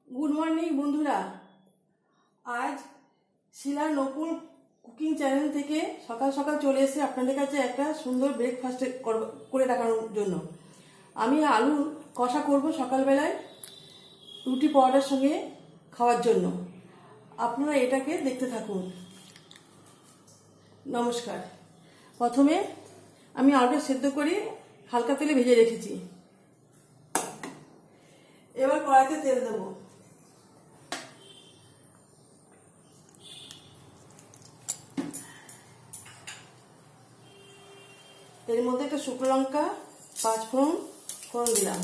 Good morning বন্ধুরা। আজ শিলার নকুল কুকিং চ্যানেল থেকে সকাল সকাল চলে এসে আপনাদের কাছে একটা সুন্দর ব্রেকফাস্ট করে দেখানোর জন্য। আমি আলু কষা করব সকালবেলায় রুটি পরোটার সঙ্গে খাওয়ার জন্য। আপনারা এটাকে দেখতে থাকুন। নমস্কার। প্রথমে আমি আলুটা সেদ্ধ করে হালকা তেলে ভেজে রেখেছি। এবার কড়াইতে তেল দেবো। এর মধ্যে একটা শুকনো লঙ্কা, 5 ফোড়ন দিলাম।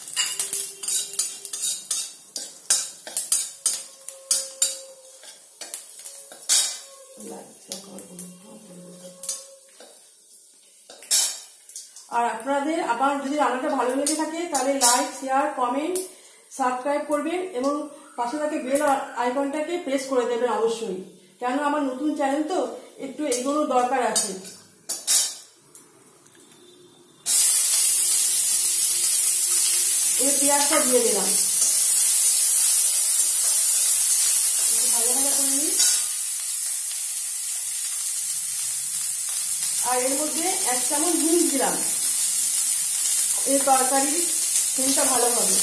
আর আপনাদের আবার যদি রান্নাটা ভালো লেগে থাকে তাহলে লাইক, শেয়ার, কমেন্ট, সাবস্ক্রাইব করবেন এবং পাশে থাকে বেল আইকনটাকে প্রেস করে দেবেন অবশ্যই, কেন আমার নতুন চ্যানেল তো একটু এগুলো দরকার আছে। এই পেঁয়াজটা দিয়ে দিলাম, একটু ভাজা ভাজা করে নিই। আর এর মধ্যে 1 চামচ নুন দিলাম, এর তরকারির সেন্টটা ভালো হবে।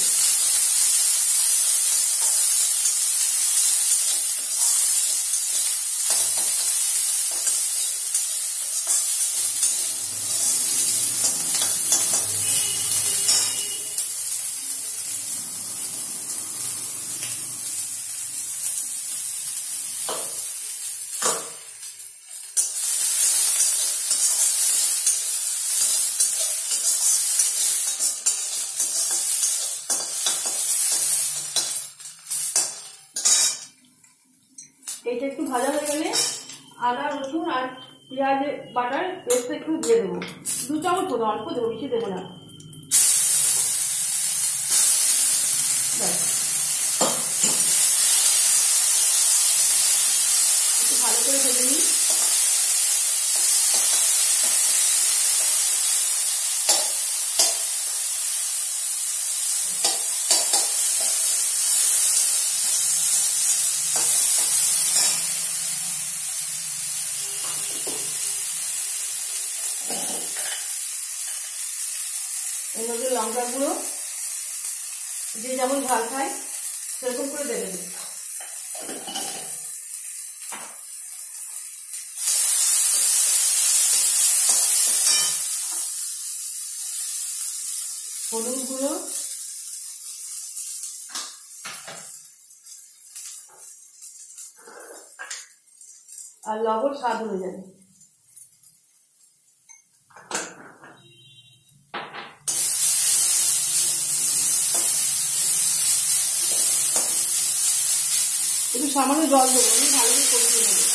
এটা একটু ভাজা হয়ে গেলে আদা, রসুন আর পেঁয়াজ বাটার পেস্ট একটু দিয়ে দেবো। 2 চামচ দেবো, অল্প দেবো, বেশি দেবো না। একটু ভালো করে ভেজে নিই। এর মধ্যে লঙ্কা গুঁড়ো যে যেমন ঝাল খায় সেরকম করে দেবেন। হলুদ গুঁড়ো, আর লবণ স্বাদ অনুযায়ী। একটু সামান্য জল দেবো, আমি ভালো করে কষিয়ে নেবো।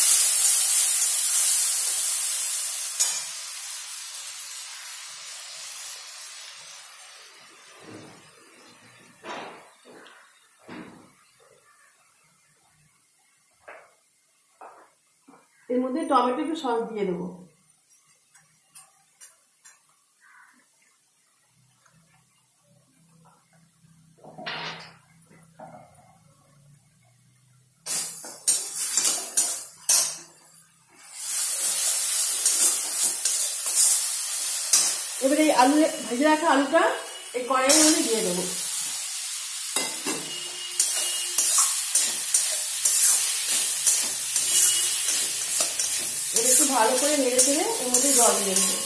এর মধ্যে টমেটো একটু সস দিয়ে দেবো। এবারে এই আলু ভেজে রাখা আলুটা এই কড়াইয়ের মধ্যে দিয়ে দেবো। এবার একটু ভালো করে নেড়ে চেড়ে এর মধ্যে জল দিয়ে দেবো।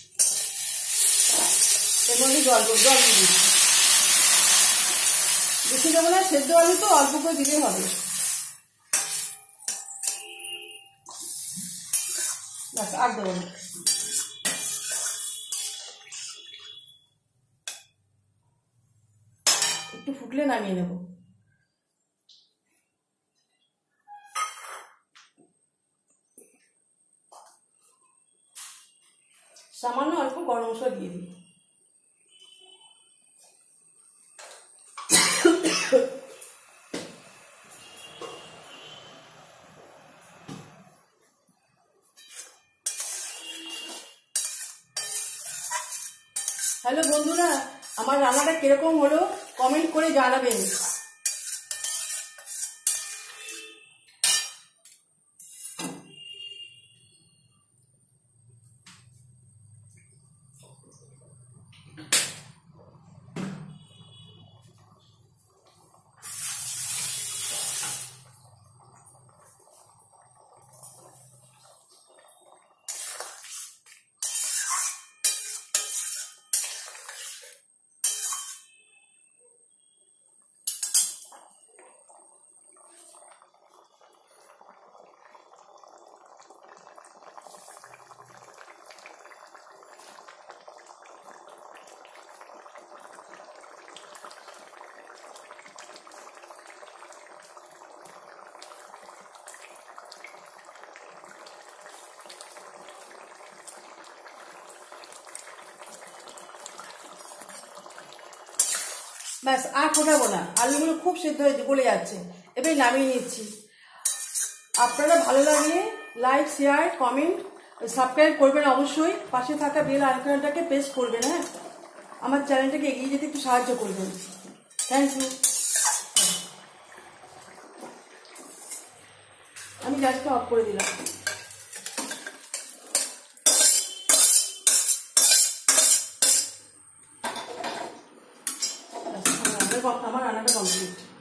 এর মধ্যে জল দিয়ে দিচ্ছি। বেশি দেবো না, সেদ্ধ আলু তো অল্প করে দিলেই হবে। ব্যাস, আর দেবো না। একটু ফুটলে নামিয়ে নেব। সামান্য অল্প গরম মশলা দিয়ে দিই। হ্যালো বন্ধুরা, আমার রান্নাটা কিরকম হলো কমেন্ট করে জানাবেন। ব্যাস, আর ফোটাবো না, আলুগুলো খুব সেদ্ধ হয়ে গলে যাচ্ছে। এবার নামিয়ে নিচ্ছি। আপনারা ভালো লাগলে লাইক, শেয়ার, কমেন্ট, সাবস্ক্রাইব করবেন অবশ্যই। পাশে থাকা বেল আইকনটাকে প্রেস করবেন। হ্যাঁ, আমার চ্যানেলটাকে এগিয়ে যেতে একটু সাহায্য করবেন। Thank you. আমি গ্যাসটা অফ করে দিলাম। আমার রান্নাটা কমপ্লিট।